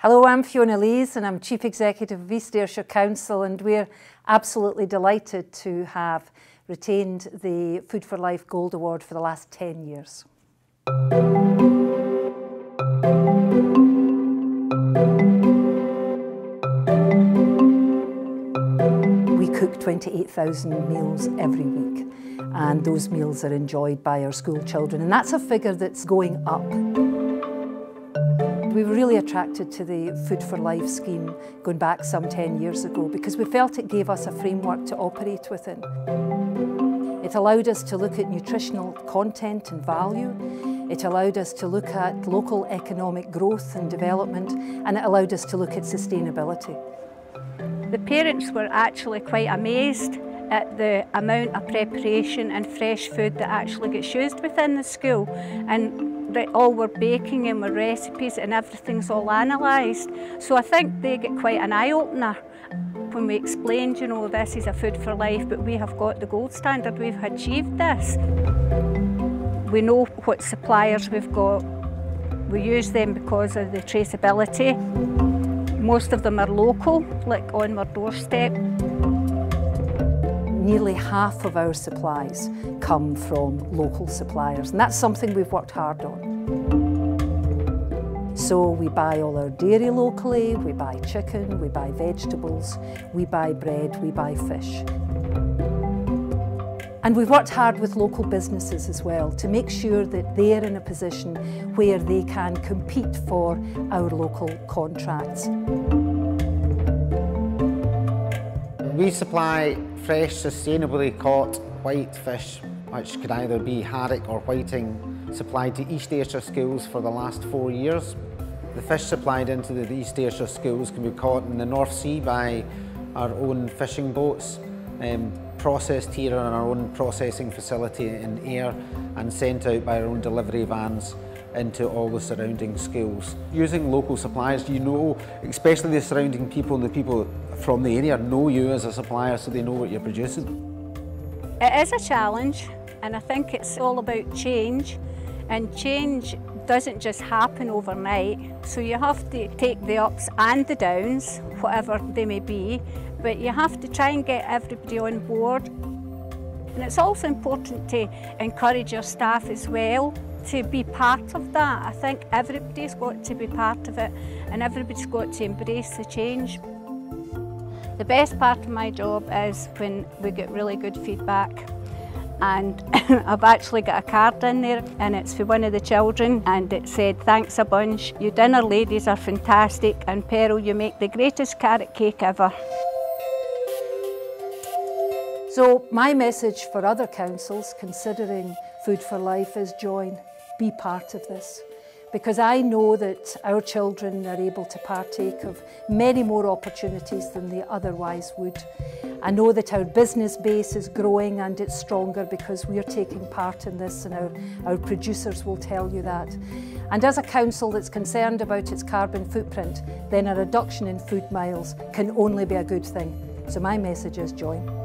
Hello, I'm Fiona Lees and I'm Chief Executive of East Ayrshire Council, and we're absolutely delighted to have retained the Food for Life Gold Award for the last 10 years. We cook 28,000 meals every week, and those meals are enjoyed by our school children, and that's a figure that's going up. We were really attracted to the Food for Life scheme going back some 10 years ago because we felt it gave us a framework to operate within. It allowed us to look at nutritional content and value. It allowed us to look at local economic growth and development, and it allowed us to look at sustainability. The parents were actually quite amazed at the amount of preparation and fresh food that actually gets used within the school, and all were baking and were recipes and everything's all analysed. So I think they get quite an eye-opener when we explained, you know, this is a Food for Life, but we have got the gold standard, we've achieved this. We know what suppliers we've got. We use them because of the traceability. Most of them are local, like on our doorstep. Nearly half of our supplies come from local suppliers, and that's something we've worked hard on. So we buy all our dairy locally, we buy chicken, we buy vegetables, we buy bread, we buy fish. And we've worked hard with local businesses as well to make sure that they're in a position where they can compete for our local contracts. We supply fresh, sustainably caught white fish, which could either be haddock or whiting, supplied to East Ayrshire schools for the last 4 years. The fish supplied into the East Ayrshire schools can be caught in the North Sea by our own fishing boats, processed here on our own processing facility in Ayr, and sent out by our own delivery vans into all the surrounding schools. Using local suppliers, you know, especially the surrounding people and the people from the area know you as a supplier, so they know what you're producing. It is a challenge, and I think it's all about change, and change doesn't just happen overnight, so you have to take the ups and the downs, whatever they may be, but you have to try and get everybody on board. And it's also important to encourage your staff as well to be part of that. I think everybody's got to be part of it, and everybody's got to embrace the change. The best part of my job is when we get really good feedback, and I've actually got a card in there, and it's for one of the children, and it said, "Thanks a bunch, you dinner ladies are fantastic, and Pearl, you make the greatest carrot cake ever." So my message for other councils considering Food for Life is join, be part of this. Because I know that our children are able to partake of many more opportunities than they otherwise would. I know that our business base is growing and it's stronger because we're taking part in this, and our producers will tell you that. And as a council that's concerned about its carbon footprint, then a reduction in food miles can only be a good thing. So my message is join.